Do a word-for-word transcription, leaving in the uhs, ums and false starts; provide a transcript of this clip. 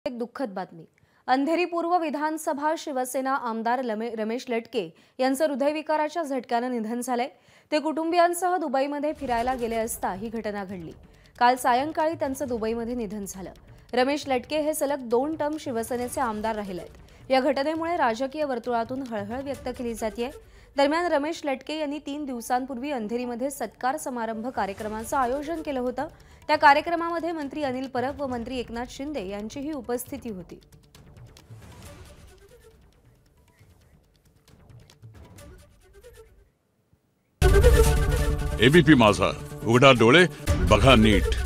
एक दुःखद बातमी. अंधेरी पूर्व विधानसभा शिवसेना आमदार रमेश लटके यांचं हृदयविकाराच्या झटक्याने निधन झाले. ते कुटुंबियांसह दुबईमध्ये फिरायला गेले असता ही घटना घडली. काल सायंकाळी त्यांचं दुबईमध्ये निधन झालं. रमेश लटके हे सलग दोन टर्म शिवसेनेचे आमदार राहिले आहेत. या घटनेमुळे राजकीय वर्तुळातून हळहळ व्यक्त केली जाते. दरम्यान रमेश लटके यांनी तीन दिवसांपूर्वी अंधेरीमध्ये सत्कार समारंभ कार्यक्रमाचं आयोजन केलं होतं. त्या कार्यक्रमामध्ये मंत्री अनिल परब व मंत्री एकनाथ शिंदे यांचीही उपस्थिती होती. एबीपी माझा, उघडा डोळे बघा नीट.